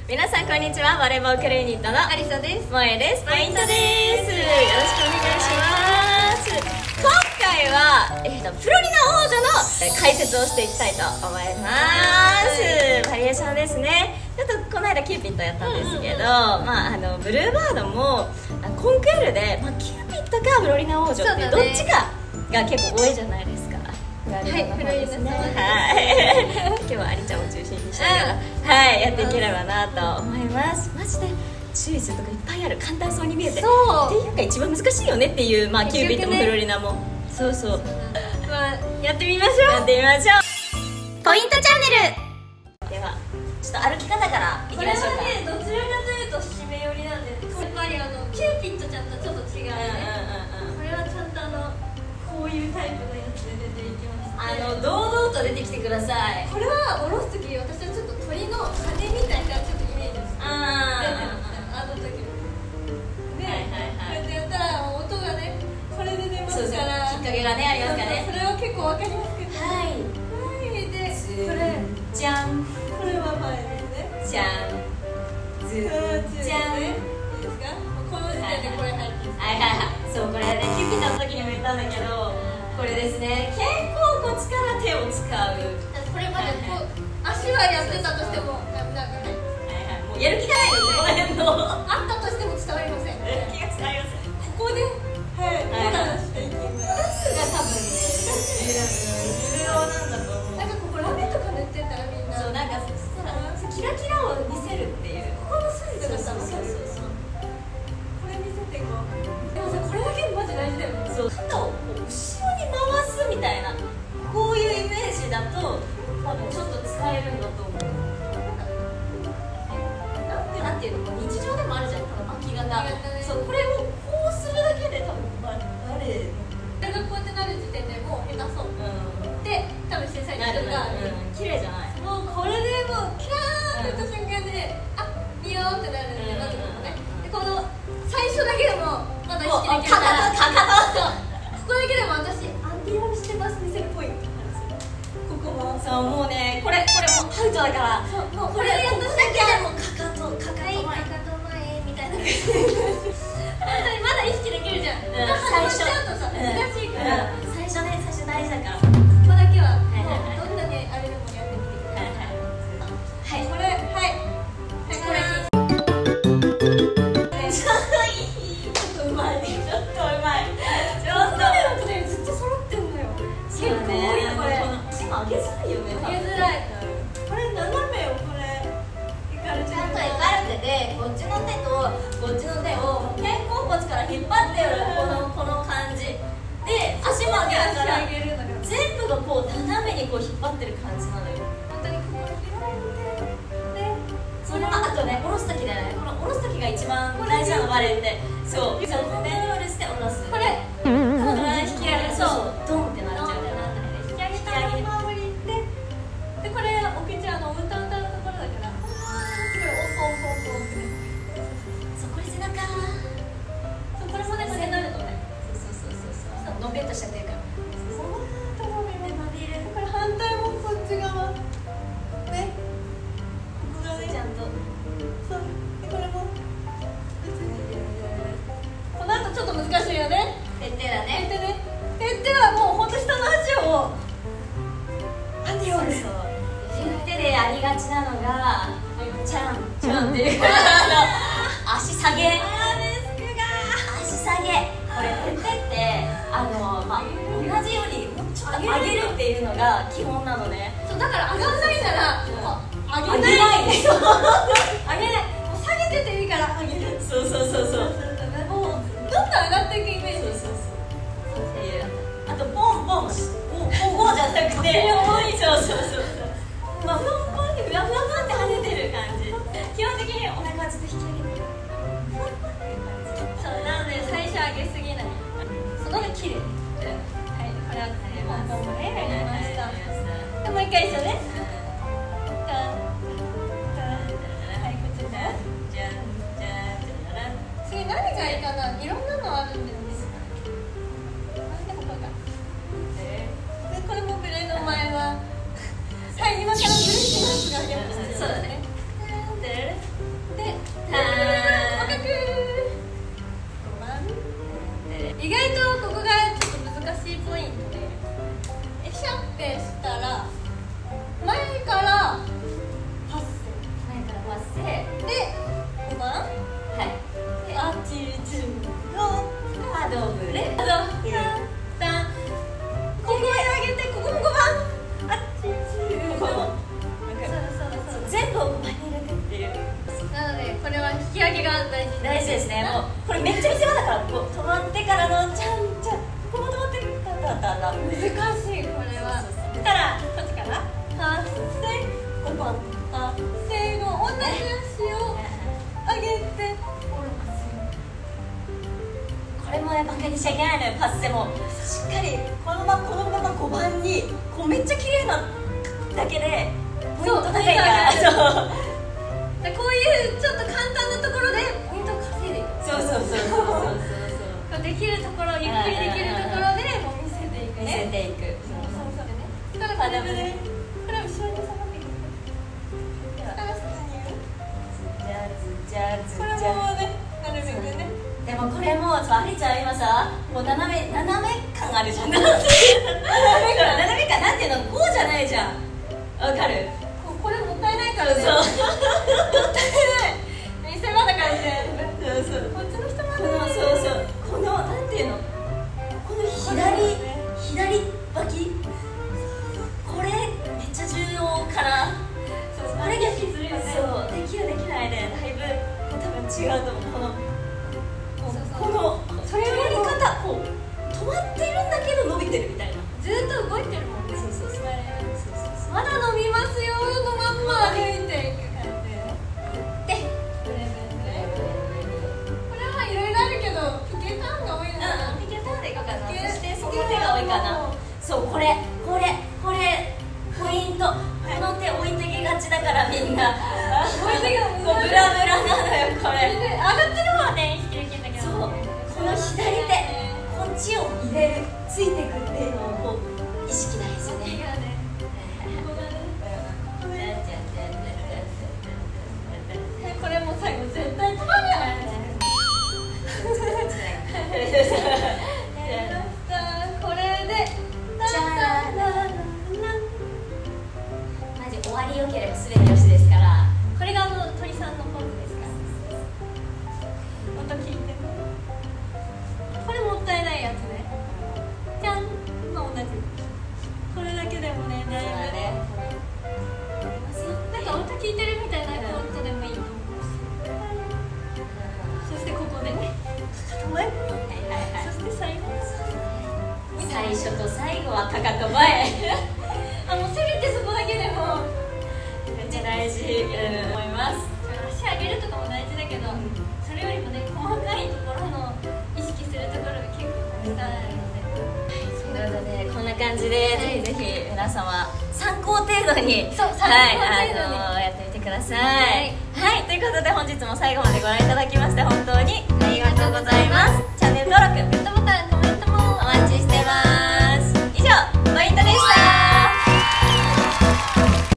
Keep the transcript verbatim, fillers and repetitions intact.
皆さんこんにちは。バレーボールクルユニットのアリサです。 萌えです。ポイントです。よろしくお願いします。今回は、えー、とフロリダ王女の解説をしていきたいと思います。バリエーションですね。ちょっとこの間キューピッドやったんですけど、まあ、あのブルーバードもコンクールで、まあ、キューピッドかフロリダ王女ってどっちかが結構多いじゃないですか。はい、フロリダですね。はい。今日はアリちゃんを中心にしながら、はい、やっていければなと思います。マジで注意するとこいっぱいある。簡単そうに見えて。そうっていうか一番難しいよねっていう、まあキューピッドもフロリダも。そうそう。 まあやってみましょう。 やってみましょう。ポイントチャンネル。ではちょっと歩き方からいきましょうか。 これはね、どちらかというと締め寄りなんで、やっぱりあのキューピッドちゃんとちょっと違うね。これはちゃんとあのこういうタイプのやつで出ていきます。 あの堂々と出てきてください。 これは下ろす時、私はちょっと鳥の羽みたいなちょっとイメージです。ああの時で、こうやってやったら音がね、これで出ますから、 きっかけがねありますからね。 それは結構わかりますけど、はいはいで、これじゃん、 これは前ですね。じゃんずじゃん、いいですか？この時点でこれ入ってる。 はいはいはい。そう、これねキューピッドの時にも言ったんだけど、これですね、肩甲骨から手を使う。 これまでこう足はやってたとしてもなんかね、 はいはい、もうやる気がないので、この辺のあったとしても伝わりません。 気が伝わりません。 ここではいボタンしていきます。が多分ね重要なんだと思う。 なんかここラメとか塗ってたらみんな、 そう、なんかキラキラを見せるっていう。 ここの筋とかさ、 そうそうそう。 これ見せていこう。でもさ、これだけマジ大事だよね。 そう、肩をこう後ろに回すみたいな、こういうイメージだと多分ちょっと使えるんだと思う。なんていうの、日常でもあるじゃん、この巻き肩。そう、これをこうするだけで多分バレエこれがこうやってなる時点でもう下手そう。で、多分審査員の人が綺麗じゃない。 もうこれでもうキラーって言った瞬間で、あ、いいよってなるんで、まずここね。で、この最初だけでもまだ意識できるから、 かかとここだけでも私アンティラブしてます見せるポイント。ここもそう、もうね、これこれもうアウトだから、 そう、もうここれれやっただけでもかかとかかと前、 かかと前みたいな。本当にまだ意識できるじゃん。最初ちゃうとさ難しいから。 最初ね、最初大事だから。 ここだけはもうどんなにあれでもやってみてください。はい、これ、はい、はい、これ。ちょっとうまい。 ちょっとうまい。ちょっとね、ずっと揃ってんのよ。結構多いよこれ。 今上げづらいよね。 上げづらい。これ斜めをこれ。 ちゃんとエカルテでこっちの手とこっちの手を肩甲骨から引っ張ってるこのこの感じで、足も上げるから全部がこう斜めにこう引っ張ってる感じなのよ。 本当にここ開いて。で、 そのままあとね、下ろす時だよね。この下ろす時が一番大事なの、バレエって。そう、そう、ベンロールして下ろす。 これ、 この引き上げる。そう、ドンってなっちゃう。 引き上げたままに行って、でこれおけちゃんの歌歌うところだから、これオンオンオンオンって。 そう、これ背中。 そう、これもね、これなるとね。 そうそうそうそうそう。のべっとしちゃってるから。 そうと伸びる伸びる。これ反対もこっち側。ね。ここがね、ちゃんと。そう。でこれも。この後ちょっと難しいよね。 てってだね。 てってね。てってはもう本当下の足を。アンディオール。 そう。てってでありがちなのが、ちゃんちゃんっていう。足下げ。足下げ。これてってってあのまあ同じよりもうちょっと上げるっていうのが基本なのね。 そうだから上がんないなら上げないで。 上げない。もう下げてていいから上げる。 そうそうそうそう。 もうどんどん上がっていくイメージ。 そうそうそう。っていう。あとポンポン、おおじゃなくて、そうそうそう。まあポンポンってふわふわふわって跳ねてる感じ。基本的にお腹はちょっと引き上げてる。 そうなので最初上げすぎない。その方が綺麗。はい、これはポンポンもねやりました。でもう一回一緒ね。次何がいいかな。いろんなのあるんだよね。でもこれか。でこれもブレの前は。はい、今からブレしますがやっぱそうだね。 れめっちゃ見せ場だから、こう止まってからのちゃんちゃん、ここも止まってたたたた、 難しいこれは。 だからこっちかな、発声ここ発声の同じ足を上げてこれもねバカにしちゃいけないのよ。パッセもしっかりこのままこのままごばんにこうめっちゃ綺麗なだけでポイント高いから、そうでこういうちょっと簡単なところでポイントを稼いでいく。 そうそうそうそうそうできるところ、ゆっくりできるところでもう見せていく見せね。 ていく。 そうそうね。だからこれでこれ後ろに下がっていく。あ、普通に言う。 じゃずじゃずこれじゃ。 もね、なるべくね。 でもこれもありちゃん今さ、もう斜め斜め感あるじゃん。斜め感斜め感なんていうの、こうじゃないじゃん。わかる？ ここれもったいないからね。 そう。 もったいない。見せ場だからね。 そうそう。 こっちの人もこのそうそうこのなんていうの、この左左脇これめっちゃ重要かな。 そうあれ激するよね。 そうできるできないでだいぶ多分違うと思う。このこのそれやり方こう止まってるんだけど伸びてるみたいな。 ずっと動いてるもんね。 そうそうそう。 まだ伸びますよのまんま歩いていく感じで。これはいろいろあるけどピケターンが多いのかな。 ピケターンでいこうかな。そピケしてその手が多いかな。そうこれこれこれポイント。この手置いてけがちだからみんな。 置いてけがち。 そうブラブラなのよこれ。 上がってる方はね引きできるんだけど。 そうこの左手こっちを入れるついてくっていうのをこう意識大事よね。 これも最後絶対止まるやん。これでじゃあマジ終わりよければ全てよしですから。 これがあの鳥さんのポーズですから音聞いて。これもったいないやつね。じゃんの同じ。これだけでもねだいぶねなんか音聞いてるみたいな音でもいいと思う。そしてここでねかかと前、そして最後最初と最後はかかと前。 あもうせめてそこだけでもめっちゃ大事と思います。 足上げるとかも大事だけど、それよりもね細かいところの意識するところが結構たくさんあるので、 ということでこんな感じで、ぜひぜひ皆様参考程度にそう参考程度に、 はい、あのやってみてください。はい、はい、ということで本日も最後までご覧いただきまして本当に